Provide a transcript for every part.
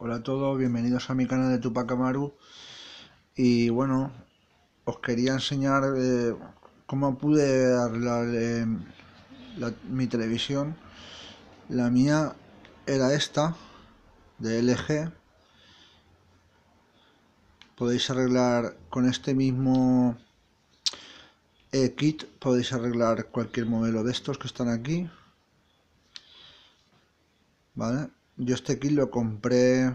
Hola a todos, bienvenidos a mi canal de Tupac Amaru. Y bueno, os quería enseñar cómo pude arreglar mi televisión. La mía era esta, de LG. Podéis arreglar con este mismo kit, podéis arreglar cualquier modelo de estos que están aquí. ¿Vale? Yo este kit lo compré...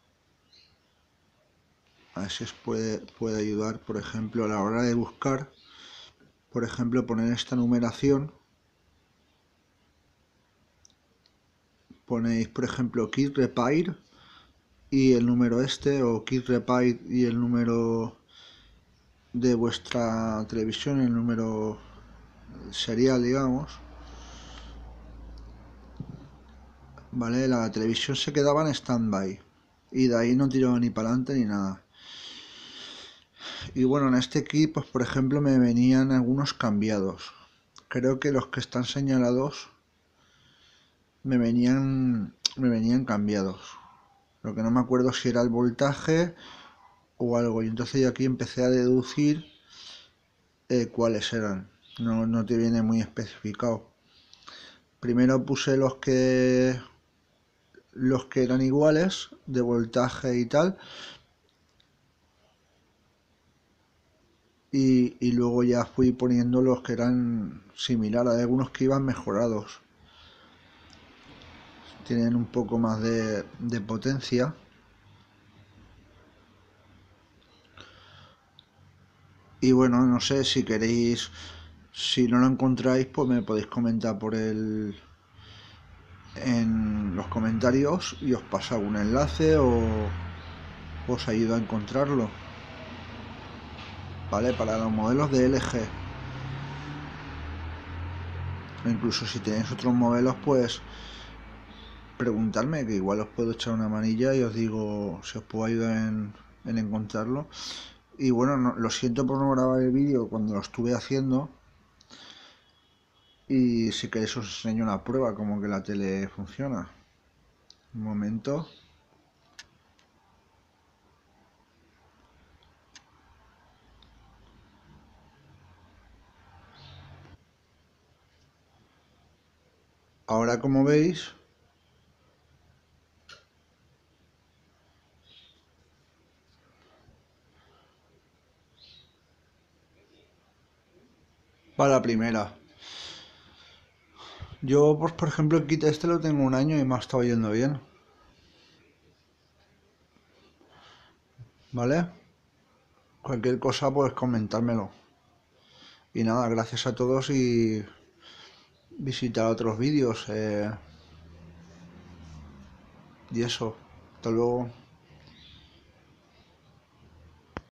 A ver si os puede ayudar, por ejemplo, a la hora de buscar, por ejemplo, poner esta numeración. Ponéis, por ejemplo, kit repair y el número este, o kit repair y el número de vuestra televisión, el número serial, digamos. Vale, la televisión se quedaba en stand-by y de ahí no tiraba ni para adelante ni nada. Y bueno, en este kit, pues por ejemplo, me venían algunos cambiados. Creo que los que están señalados me venían cambiados. Lo que no me acuerdo si era el voltaje o algo. Y entonces yo aquí empecé a deducir cuáles eran. No te viene muy especificado. Primero puse los que eran iguales de voltaje y tal. Y luego ya fui poniendo los que eran similares. Hay algunos que iban mejorados. Tienen un poco más de potencia. Y bueno, no sé si queréis, si no lo encontráis, pues me podéis comentar en los comentarios y os paso algún enlace o os ayudo a encontrarlo. Vale, para los modelos de LG. Incluso si tenéis otros modelos, pues preguntarme, que igual os puedo echar una manilla y os digo si os puedo ayudar en encontrarlo. Y bueno, lo siento por no grabar el vídeo cuando lo estuve haciendo. Y si queréis os enseño una prueba como que la tele funciona. Un momento. Ahora, como veis, va la primera. Yo, pues por ejemplo, el kit este lo tengo un año y me ha estado yendo bien. ¿Vale? Cualquier cosa, pues comentármelo. Y nada, gracias a todos y visitar otros vídeos. Y eso, hasta luego.